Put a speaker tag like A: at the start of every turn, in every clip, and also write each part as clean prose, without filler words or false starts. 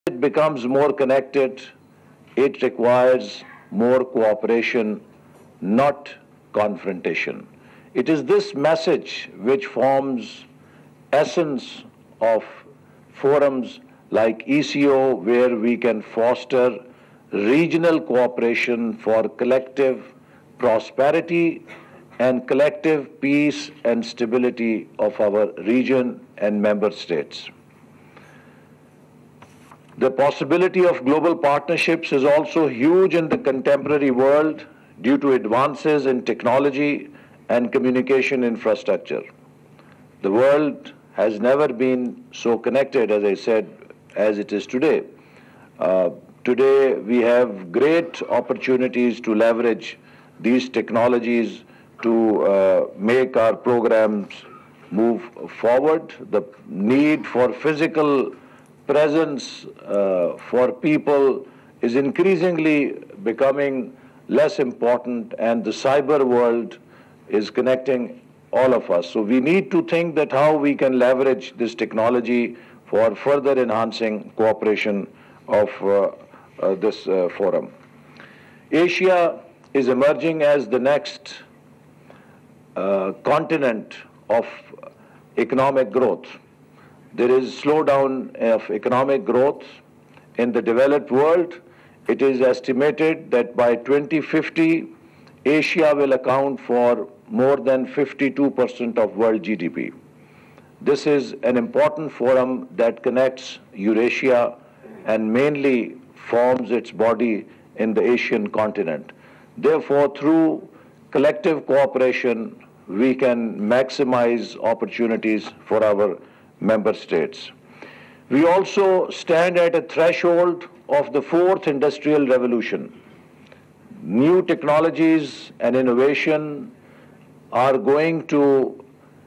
A: it becomes more connected, it requires more cooperation, not confrontation. It is this message which forms essence of forums like ECO, where we can foster regional cooperation for collective prosperity and collective peace and stability of our region and member states. The possibility of global partnerships is also huge in the contemporary world due to advances in technology and communication infrastructure. The world has never been so connected, as I said, as it is today. Today we have great opportunities to leverage these technologies to make our programs move forward. The need for physical presence for people is increasingly becoming less important, and the cyber world is connecting all of us. So we need to think that how we can leverage this technology for further enhancing cooperation of this forum. Asia is emerging as the next continent of economic growth. There is slowdown of economic growth in the developed world. It is estimated that by 2050, Asia will account for more than 52% of world GDP. This is an important forum that connects Eurasia and mainly forms its body in the Asian continent. Therefore, through collective cooperation, we can maximize opportunities for our member states. We also stand at a threshold of the fourth industrial revolution. New technologies and innovation are going to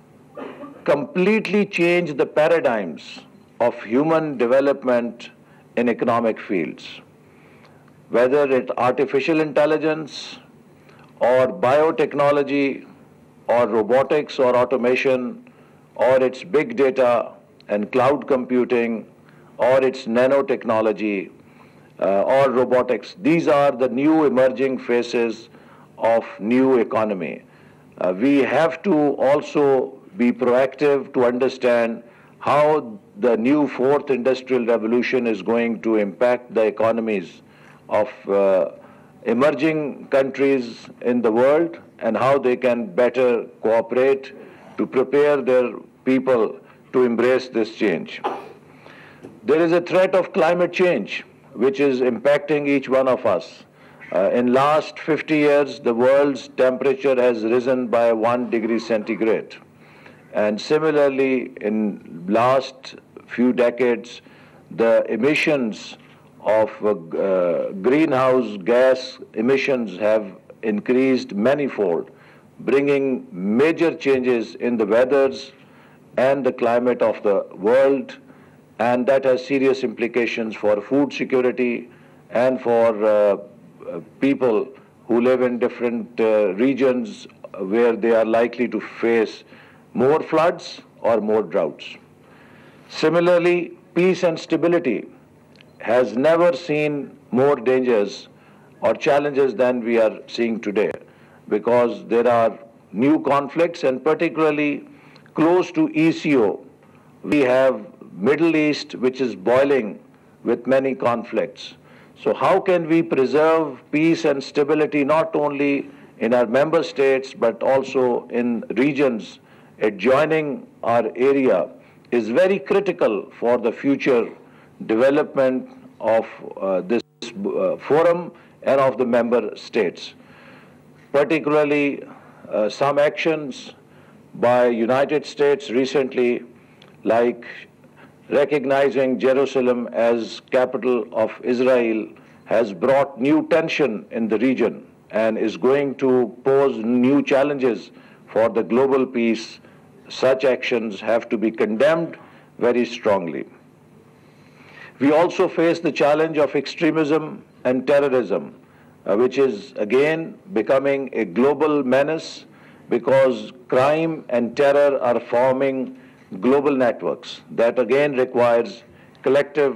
A: completely change the paradigms of human development in economic fields. Whether it's artificial intelligence or biotechnology or robotics or automation, or it's big data and cloud computing, or it's nanotechnology or robotics. These are the new emerging phases of new economy. We have to also be proactive to understand how the new fourth industrial revolution is going to impact the economies of emerging countries in the world and how they can better cooperate to prepare their people to embrace this change. There is a threat of climate change which is impacting each one of us. In last 50 years, the world's temperature has risen by 1 degree centigrade. And similarly, in last few decades, the emissions of greenhouse gas emissions have increased manifold, bringing major changes in the weathers and the climate of the world, and that has serious implications for food security and for people who live in different regions where they are likely to face more floods or more droughts. Similarly, peace and stability has never seen more dangers or challenges than we are seeing today, because there are new conflicts, and particularly close to ECO, we have Middle East, which is boiling with many conflicts. So how can we preserve peace and stability not only in our member states but also in regions adjoining our area is very critical for the future development of this forum and of the member states. Particularly some actions by United States recently, like recognizing Jerusalem as capital of Israel, has brought new tension in the region and is going to pose new challenges for the global peace. Such actions have to be condemned very strongly. We also face the challenge of extremism and terrorism, which is again becoming a global menace, because crime and terror are forming global networks that again requires collective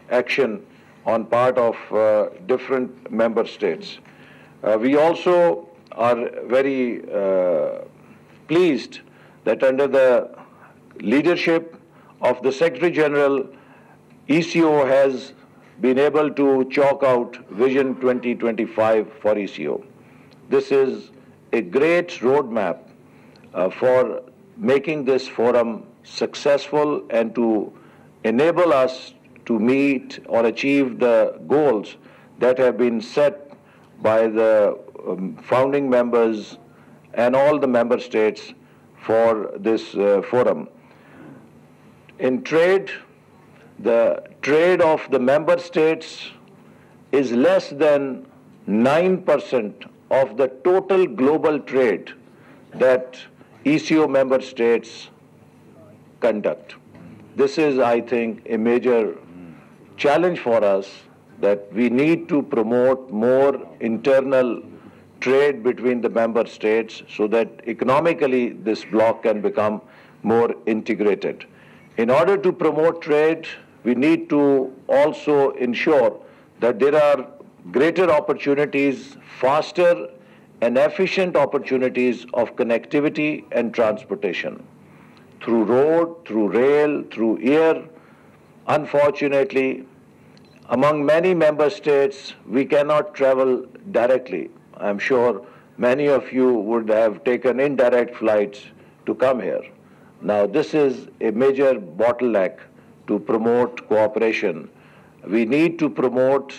A: action on part of different member states. We also are very pleased that under the leadership of the Secretary General, ECO has been able to chalk out Vision 2025 for ECO. This is a great roadmap for making this forum successful and to enable us to meet or achieve the goals that have been set by the founding members and all the member states for this forum. In trade, the trade of the member states is less than 9% of the total global trade that ECO member states conduct. This is, I think, a major challenge for us, that we need to promote more internal trade between the member states so that economically this bloc can become more integrated. In order to promote trade, we need to also ensure that there are greater opportunities, faster and efficient opportunities of connectivity and transportation. Through road, through rail, through air. Unfortunately, among many member states, we cannot travel directly. I'm sure many of you would have taken indirect flights to come here. Now, this is a major bottleneck to promote cooperation. We need to promote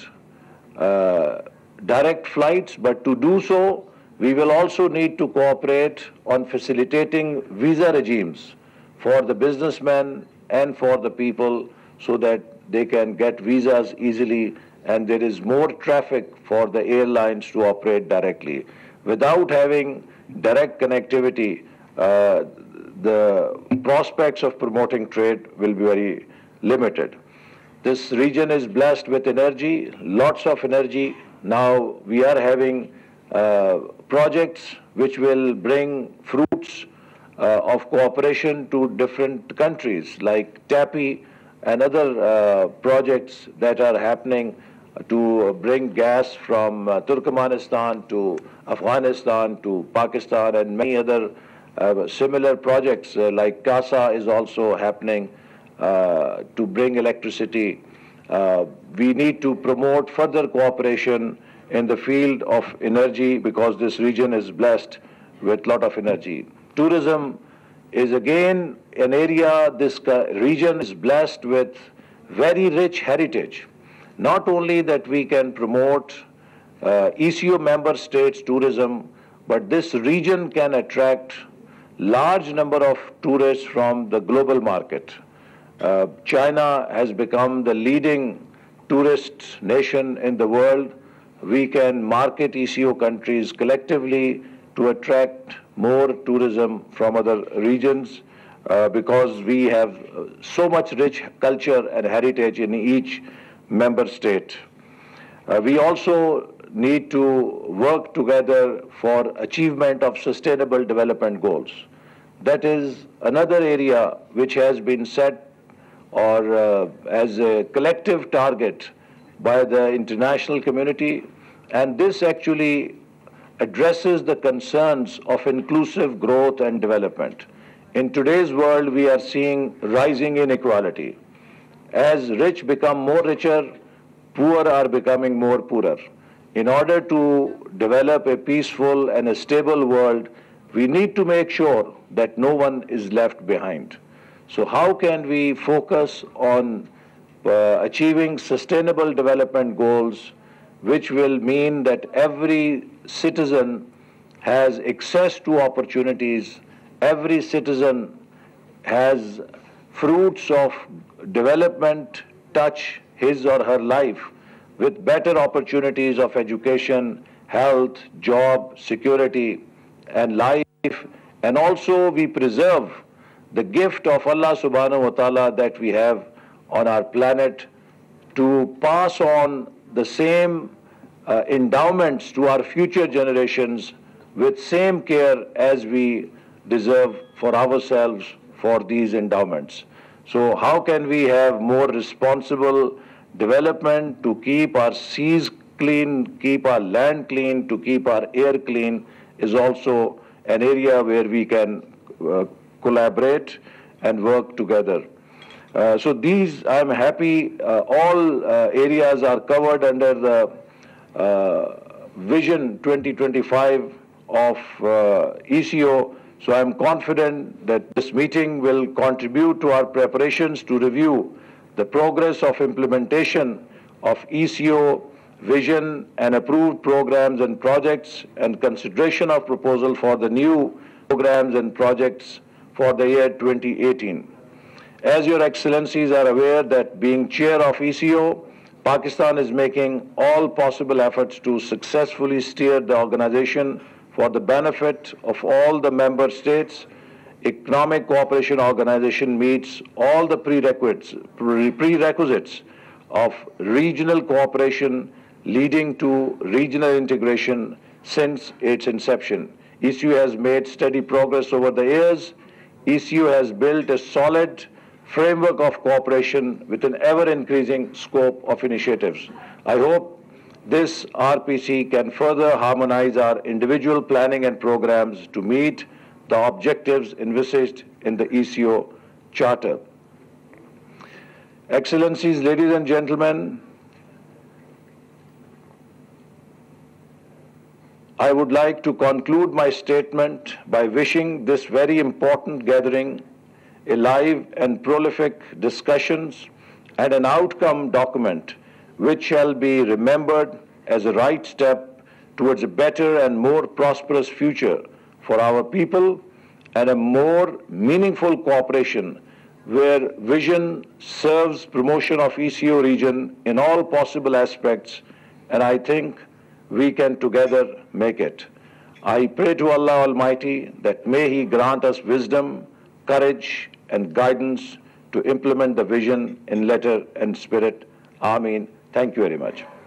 A: direct flights, but to do so, we will also need to cooperate on facilitating visa regimes for the businessmen and for the people so that they can get visas easily and there is more traffic for the airlines to operate directly. Without having direct connectivity, the prospects of promoting trade will be very limited. This region is blessed with energy, lots of energy. Now we are having projects which will bring fruits of cooperation to different countries like TAPI and other projects that are happening to bring gas from Turkmenistan to Afghanistan to Pakistan, and many other similar projects like CASA is also happening to bring electricity. We need to promote further cooperation in the field of energy because this region is blessed with a lot of energy. Tourism is again an area, this region is blessed with very rich heritage. Not only that we can promote ECO member states tourism, but this region can attract large number of tourists from the global market. China has become the leading tourist nation in the world. We can market ECO countries collectively to attract more tourism from other regions because we have so much rich culture and heritage in each member state. We also need to work together for achievement of sustainable development goals. That is another area which has been set or as a collective target by the international community, and this actually addresses the concerns of inclusive growth and development. In today's world, we are seeing rising inequality. As rich become more richer, poor are becoming more poorer. In order to develop a peaceful and a stable world, we need to make sure that no one is left behind. So how can we focus on achieving sustainable development goals, which will mean that every citizen has access to opportunities, every citizen has fruits of development touch his or her life with better opportunities of education, health, job, security, and life. And also we preserve the gift of Allah subhanahu wa ta'ala that we have on our planet to pass on the same endowments to our future generations with same care as we deserve for ourselves for these endowments. So how can we have more responsible development to keep our seas clean, keep our land clean, to keep our air clean is also an area where we can collaborate and work together. So these, I'm happy, all areas are covered under the Vision 2025 of ECO. So I'm confident that this meeting will contribute to our preparations to review the progress of implementation of ECO vision and approved programs and projects, and consideration of proposal for the new programs and projects for the year 2018. As your excellencies are aware that being chair of ECO, Pakistan is making all possible efforts to successfully steer the organization for the benefit of all the member states. Economic Cooperation Organization meets all the prerequisites of regional cooperation leading to regional integration since its inception. ECU has made steady progress over the years. ECU has built a solid framework of cooperation with an ever-increasing scope of initiatives. I hope this RPC can further harmonize our individual planning and programs to meet the objectives envisaged in the ECO Charter. Excellencies, ladies and gentlemen, I would like to conclude my statement by wishing this very important gathering a live and prolific discussions and an outcome document which shall be remembered as a right step towards a better and more prosperous future for our people, and a more meaningful cooperation where vision serves promotion of ECO region in all possible aspects, and I think we can together make it. I pray to Allah Almighty that may He grant us wisdom, courage, and guidance to implement the vision in letter and spirit. Ameen. Thank you very much.